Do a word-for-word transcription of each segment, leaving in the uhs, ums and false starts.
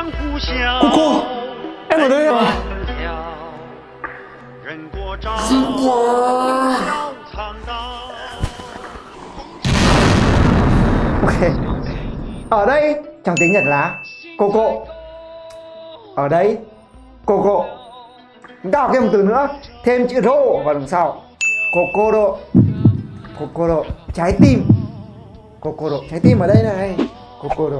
Cô cô, em ở đây à? Xinh quá. Ok. Ở đây trong tiếng Nhật là cô cô. Ở đây cô cô. Chúng ta học thêm một từ nữa, thêm chữ rô vào đằng sau. Kokoro. Kokoro, trái tim. Kokoro, trái tim ở đây này. Kokoro.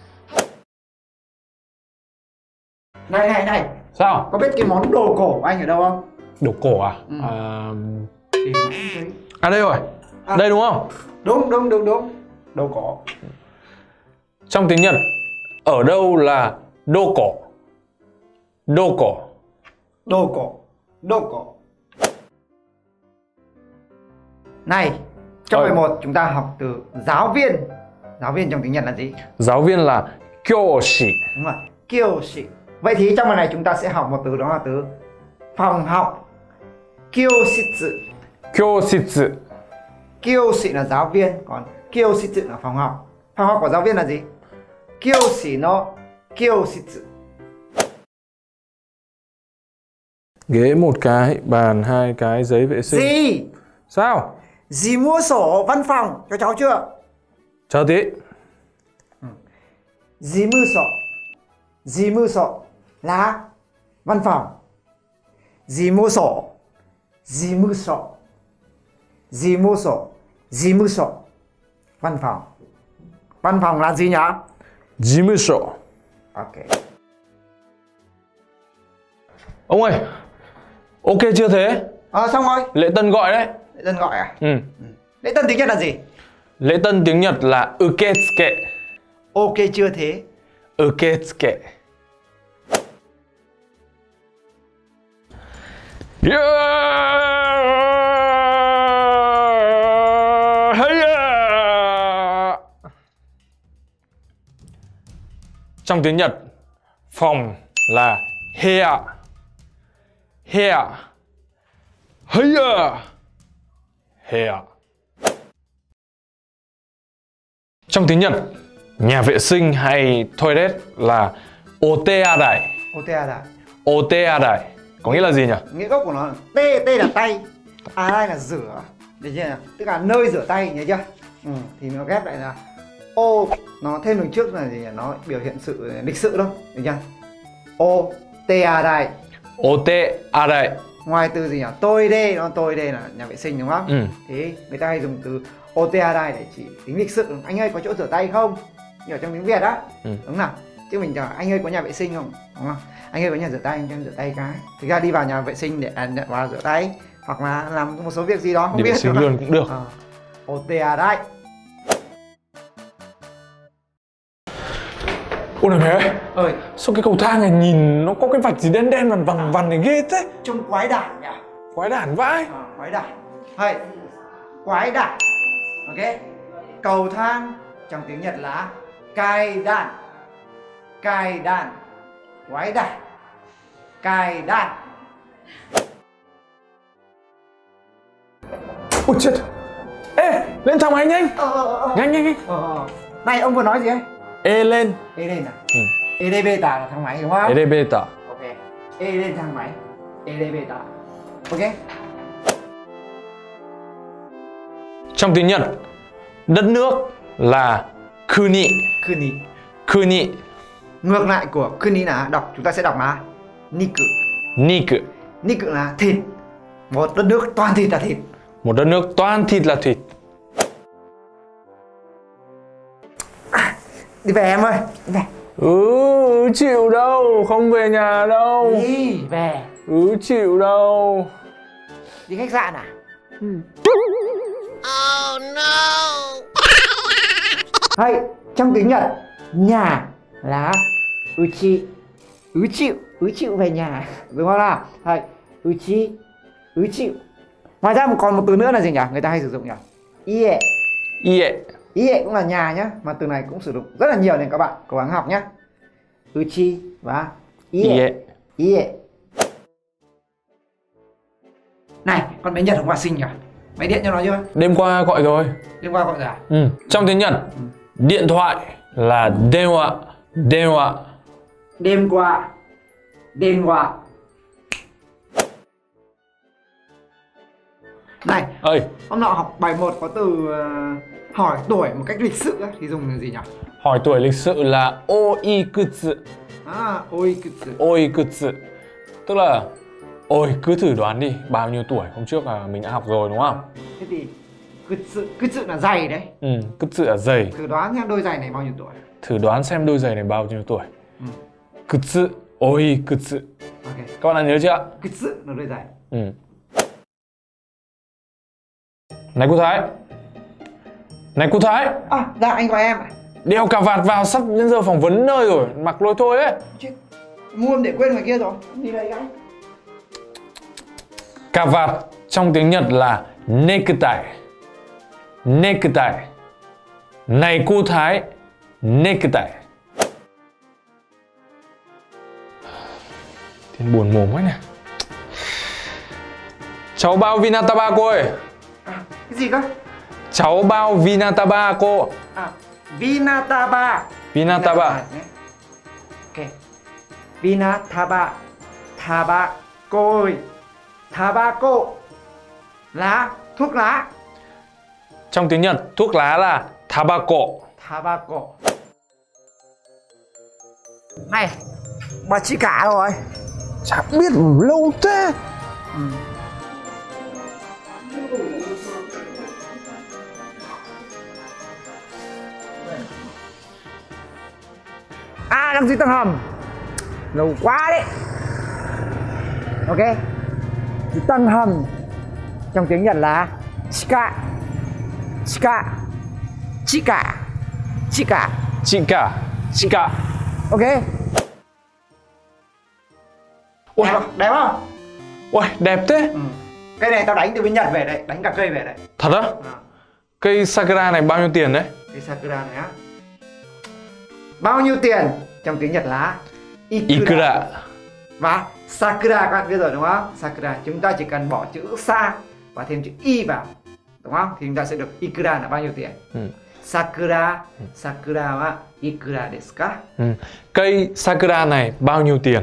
Này này này. Sao? Có biết cái món đồ cổ của anh ở đâu không? Đồ cổ à? Ừ. À... Tìm mãi không thấy. À đây rồi. À. Đây đúng không? Đúng đúng đúng đúng. Đồ cổ. Trong tiếng Nhật, ở đâu là đô cổ? Đô cổ. Đồ cổ. Đồ cổ. Này, trong Ôi. bài một chúng ta học từ giáo viên. Giáo viên trong tiếng Nhật là gì? Giáo viên là kyoshi. Đúng rồi, kyoshi. Vậy thì trong bài này chúng ta sẽ học một từ, đó là từ phòng học. Kyoshitsu. Kyoshitsu. Kyoshi là giáo viên, còn kyoshitsu là phòng học. Phòng học của giáo viên là gì? Kyoshi no kyoshitsu. Ghế một cái, bàn hai cái, giấy vệ sinh. Gì? Sao? Dì mua sổ văn phòng cho cháu chưa? Chờ tí. Dì mua sổ. Dì mua sổ là văn phòng. Dì mua sổ. Dì mua sổ. Dì mua sổ. Dì mua sổ. Văn phòng. Văn phòng là gì nhỉ? Jimusho. Ok. Ông ơi, ok chưa thế? Ờ xong rồi. Lễ tân gọi đấy. Lễ tân gọi à? Ừ. Lễ tân tiếng Nhật là gì? Lễ tân tiếng Nhật là uketsuke. Ok chưa thế? Uketsuke. Yeah! Hey-ya! Trong tiếng Nhật, phòng là hea. Hea. Hey-ya! Hea. Trong tiếng Nhật, nhà vệ sinh hay toilet là oteadai. Oteada. Oteadai có nghĩa là gì nhỉ? Nghĩa gốc của nó là T, T là tay, adai là rửa. Được chưa? Tức là nơi rửa tay, nhớ chưa? Ừ, thì nó ghép lại là O, nó thêm đường trước là gì nhỉ? Nó biểu hiện sự lịch sự đâu, được chưa? Oteadai. Oteadai. Ngoài từ gì nhỉ? Tôi đây, nó tôi đây là nhà vệ sinh đúng không? Ừ. Thế người ta hay dùng từ oteadai để chỉ tính lịch sự. Anh ơi có chỗ rửa tay không? Như ở trong tiếng Việt á. Ừ. Đúng nào? Chứ mình chào anh ơi có nhà vệ sinh không? Đúng không? Anh ơi có nhà rửa tay, anh cho em rửa tay cái. Thực ra đi vào nhà vệ sinh để à, vào rửa tay hoặc là làm một số việc gì đó không Đi biết. vệ sinh luôn cũng được. Ờ. Oteadai. Ôi này mẹ ơi, Ơi, sao cái cầu thang này nhìn nó có cái vạch gì đen đen vằn vằn vằn này ghê thế? trông quái đản nhỉ? Quái đản vãi. À, quái đản. Hay, quái đản. Ok. Cầu thang trong tiếng Nhật là cai đàn. Cai đàn. Quái đản. Cai đàn. Ôi chết. Ê, lên thang máy nhanh. Ờ, ờ, ờ. Nhanh nhanh nhanh. Ờ, ờ. Này ông vừa nói gì ấy? Ê lên. Ê lên à? Ừ. Elevator là thang máy đúng không? Elevator. Ok. Ê lên thang máy. Elevator. Ok. Trong tiếng Nhật, đất nước là kuni. Kuni. Kuni. Ngược lại của kuni là đọc, chúng ta sẽ đọc là niku. Niku. Niku là thịt. Một đất nước toàn thịt là thịt. Một đất nước toàn thịt là thịt. À, đi về em ơi, đi về. Ừ, chịu đâu, không về nhà đâu. Đi về. Ừ, chịu đâu. Đi khách sạn à? Ừ. Oh no. Hay, trong tiếng Nhật, nhà là uchi. Ứ chịu, ứ chịu về nhà. Đúng không nào? Hay, uchi, ứ chịu. Ngoài ra còn một từ nữa là gì nhỉ? Người ta hay sử dụng nhỉ? Ie. Ie. Ie cũng là nhà nhá. Mà từ này cũng sử dụng rất là nhiều nên các bạn cố gắng học nhá. Uchi và ie. Ie. Ie. Này, con bé Nhật hôm qua sinh nhỉ? Mày điện cho nó chưa? Đêm qua gọi rồi. Đêm qua gọi rồi à? Ừ. Trong tiếng Nhật, điện thoại là denwa. Denwa. Đêm qua. Đêm qua. Này, Ơi, hôm nọ học bài một có từ uh, hỏi tuổi một cách lịch sự ấy, thì dùng từ gì nhỉ? hỏi tuổi lịch sự là oikutsu. À, oikutsu. Oikutsu. Tức là ôi, cứ thử đoán đi, bao nhiêu tuổi? Hôm trước là mình đã học rồi đúng không? Thế thì kutsu, kutsu là giày đấy. Ừ, kutsu là giày. Thử đoán xem đôi giày này bao nhiêu tuổi. Thử đoán xem đôi giày này bao nhiêu tuổi. Ừ. Kutsu, oikutsu. Ok. Các bạn đã nhớ chưa? Kutsu là đôi giày. Ừ. Này cô Thái. Này cô Thái. À, dạ anh gọi em. Đeo cà vạt vào, sắp đến giờ phỏng vấn nơi rồi, mặc lôi thôi ấy. Chết, mua để quên ngoài kia rồi. Đi đây cái. Cà vạt trong tiếng Nhật là necktie. Necktie. Này cô Thái, necktie. Thiên buồn mồm quá nè. Cháu bao Vinataba cô ơi. À, cái gì cơ? Cháu bao Vinataba cô. À, Vinataba. Vinataba. Ok. Vinataba. Taba. Cô ơi. Tobacco. Lá. Thuốc lá. Trong tiếng Nhật, thuốc lá là tabako. Tobacco. Này, bà chị cả rồi. Chả biết lâu thế. Ừ. À, đăng ký tầng hầm. Lâu quá đấy. Ok. Cái tầng hầm trong tiếng Nhật là chika. Chika. Chika. Chika. Chika. Chika. Ok. Ui, Đẹp không? Đẹp không? ui, đẹp thế. Ừ. Cây này tao đánh từ bên Nhật về đấy, đánh cả cây về đấy. Thật á? À. Cây Sakura này bao nhiêu tiền đấy? Cây Sakura này á. Bao nhiêu tiền? Trong tiếng Nhật là Ikura. Ikura. Và Sakura các bạn biết rồi đúng không? Sakura chúng ta chỉ cần bỏ chữ sa và thêm chữ i vào, đúng không? Thì chúng ta sẽ được Ikura là bao nhiêu tiền. Ừ. Sakura, Sakura wa ikura desu ka? Ừ. Cây Sakura này bao nhiêu tiền?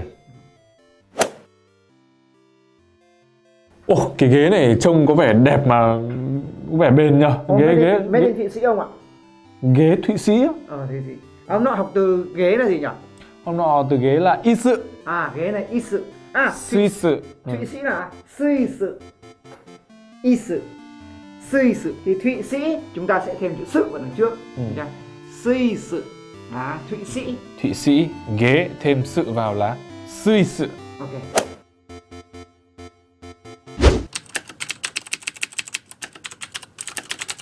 Ồ, cái ghế này trông có vẻ đẹp mà có vẻ bền nhờ. Ghế ghế Mấy ghế, bên Thụy Sĩ không ạ? ghế Thụy Sĩ á. Ờ Thụy Sĩ. Hôm nọ học từ ghế là gì nhỉ? Hôm nọ từ ghế là isu. À ghế này isu. À Thụy, Suisu. Thụy Sĩ là suisu. Isu. Suisu. Thì Thụy Sĩ chúng ta sẽ thêm chữ sự vào đằng trước. Ừ. Suisu là Thụy Sĩ. Thụy Sĩ, ghế thêm sự vào là suisu. Ok.